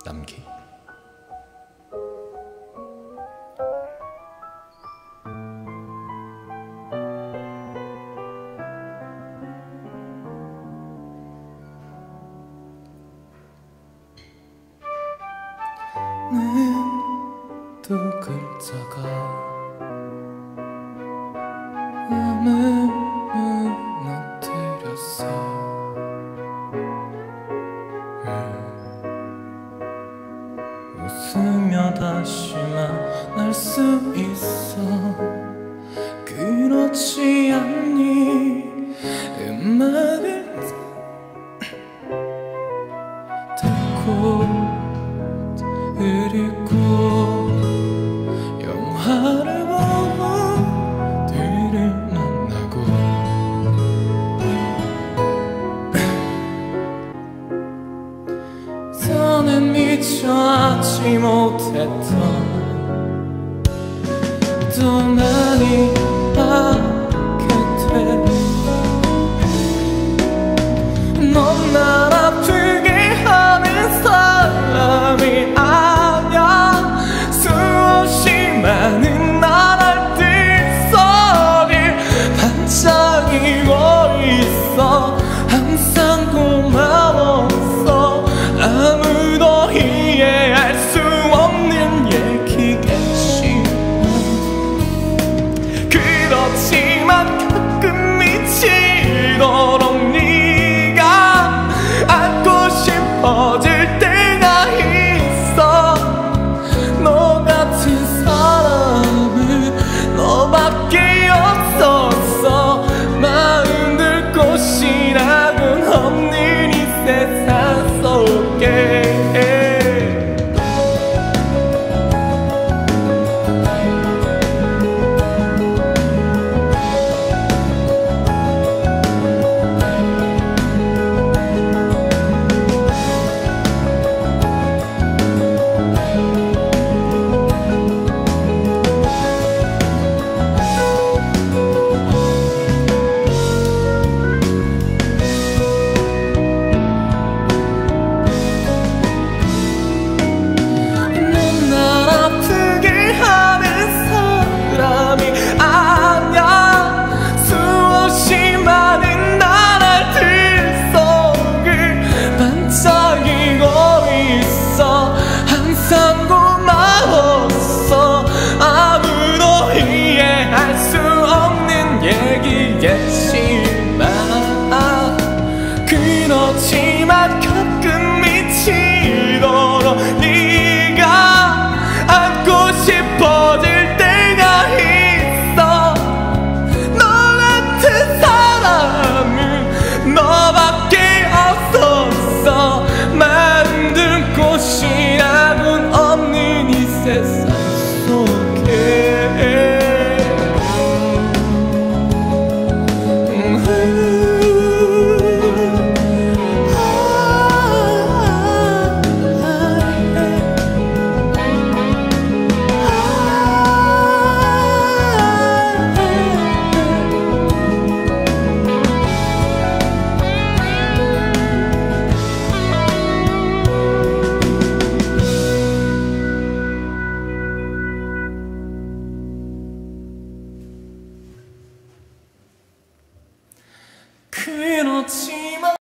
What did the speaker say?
남기. 두 글자가 마음을 무너뜨렸어. 웃으며 다시 말할 수 있어. 그렇지 않니? 음악을 듣고 그리고 영화를 보고 들을 만나고 선은 미처 하지 못했던 또 많이 하게 돼. 넌 날 아프게 하는 사람이 아냐. 수없이 많은 나날들 속에 반짝이고 있어. 항상 고마웠어. 아무도 이해할 수 없는 얘기겠지만 그렇지만 가끔 미치도록 네가 안고 싶어질 때가 있어. 너 같은 사람은 너밖에 없었어. 마음 둘 곳이라곤 없는 이 세상 속에. 항상 고마웠어. 아무도 이해할 수 없는 얘기겠지만 그렇지만 가끔 미치도록 네가 안고 싶어질 때가 있어. 너 같은 사람은 너밖에 없었어. 만든 곳이라곤 없는 이 세상 속에. 그렇지만